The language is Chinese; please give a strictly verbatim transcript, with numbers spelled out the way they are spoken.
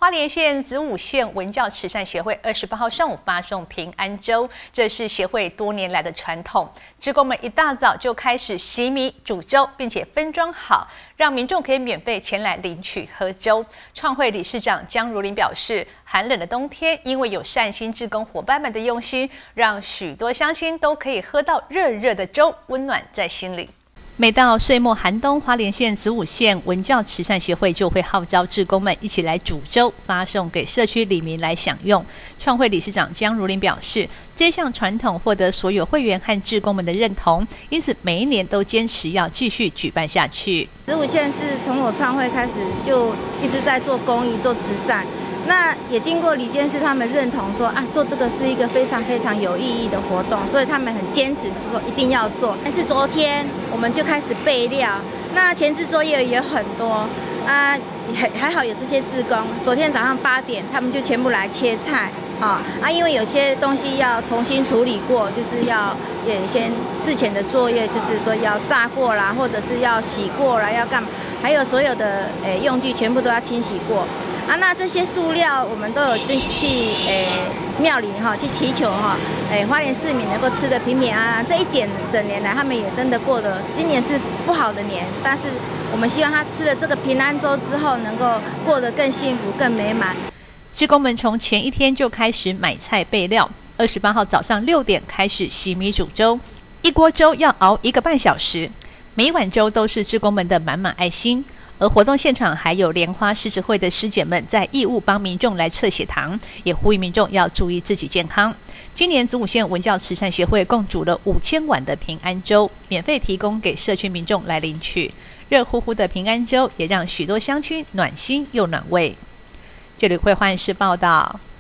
花莲县子午线文教慈善协会二十八号上午发送平安粥，这是协会多年来的传统。志工们一大早就开始洗米煮粥，并且分装好，让民众可以免费前来领取喝粥。创会理事长江如玲表示，寒冷的冬天，因为有善心志工伙伴们的用心，让许多乡亲都可以喝到热热的粥，温暖在心里。每到岁末寒冬，花莲县子午线文教慈善协会就会号召志工们一起来煮粥，发送给社区里民来享用。创会理事长江如玲表示，这项传统获得所有会员和志工们的认同，因此每一年都坚持要继续举办下去。 子午线是从我创会开始就一直在做公益、做慈善。那也经过理监事他们认同说啊，做这个是一个非常非常有意义的活动，所以他们很坚持说一定要做。但是昨天我们就开始备料，那前置作业也很多啊，还还好有这些志工。昨天早上八点，他们就全部来切菜啊啊，因为有些东西要重新处理过，就是要也先事前的作业，就是说要炸过啦，或者是要洗过啦，要干嘛？还有所有的诶用具全部都要清洗过。啊，那这些塑料我们都有去去诶庙里哈，去祈求哈，诶花莲市民能够吃得平平安安。这一整整年来，他们也真的过得，今年是不好的年，但是我们希望他吃了这个平安粥之后，能够过得更幸福、更美满。 志工们从前一天就开始买菜备料，二十八号早上六点开始洗米煮粥，一锅粥要熬一个半小时，每一碗粥都是志工们的满满爱心。而活动现场还有莲花狮子会的师姐们在义务帮民众来测血糖，也呼吁民众要注意自己健康。今年子午线文教慈善协会共煮了五千碗的平安粥，免费提供给社区民众来领取。热乎乎的平安粥也让许多乡亲暖心又暖胃。这里会换视报道。